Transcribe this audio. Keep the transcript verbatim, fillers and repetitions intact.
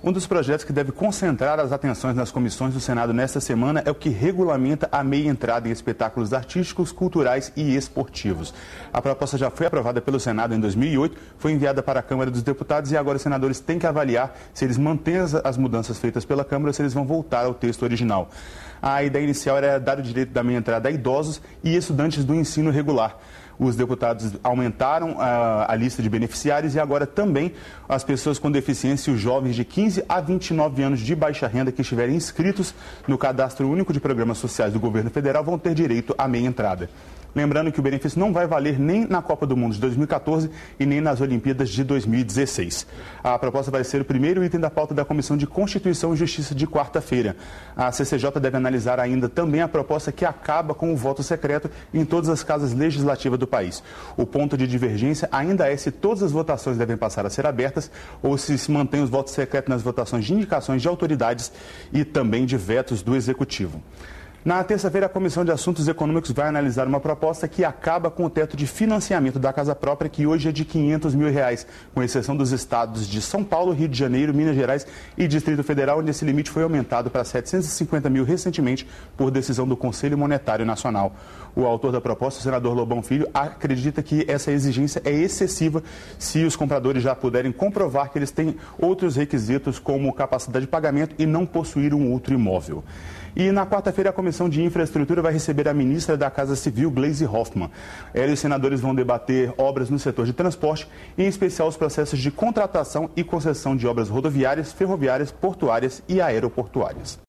Um dos projetos que deve concentrar as atenções nas comissões do Senado nesta semana é o que regulamenta a meia entrada em espetáculos artísticos, culturais e esportivos. A proposta já foi aprovada pelo Senado em dois mil e oito, foi enviada para a Câmara dos Deputados e agora os senadores têm que avaliar se eles mantêm as, as mudanças feitas pela Câmara ou se eles vão voltar ao texto original. A ideia inicial era dar o direito da meia entrada a idosos e estudantes do ensino regular. Os deputados aumentaram a, a lista de beneficiários e agora também as pessoas com deficiência e os jovens de quinze a vinte e nove anos de baixa renda que estiverem inscritos no Cadastro Único de Programas Sociais do Governo Federal vão ter direito à meia entrada. Lembrando que o benefício não vai valer nem na Copa do Mundo de dois mil e quatorze e nem nas Olimpíadas de dois mil e dezesseis. A proposta vai ser o primeiro item da pauta da Comissão de Constituição e Justiça de quarta-feira. A C C J deve analisar ainda também a proposta que acaba com o voto secreto em todas as casas legislativas do país. O ponto de divergência ainda é se todas as votações devem passar a ser abertas ou se se mantém os votos secretos nas votações de indicações de autoridades e também de vetos do Executivo. Na terça-feira, a Comissão de Assuntos Econômicos vai analisar uma proposta que acaba com o teto de financiamento da casa própria, que hoje é de quinhentos mil reais, com exceção dos estados de São Paulo, Rio de Janeiro, Minas Gerais e Distrito Federal, onde esse limite foi aumentado para setecentos e cinquenta mil recentemente por decisão do Conselho Monetário Nacional. O autor da proposta, o senador Lobão Filho, acredita que essa exigência é excessiva se os compradores já puderem comprovar que eles têm outros requisitos, como capacidade de pagamento e não possuir um outro imóvel. E na quarta-feira, a Comissão de Infraestrutura vai receber a ministra da Casa Civil, Gleisi Hoffmann. Ela e os senadores vão debater obras no setor de transporte, em especial os processos de contratação e concessão de obras rodoviárias, ferroviárias, portuárias e aeroportuárias.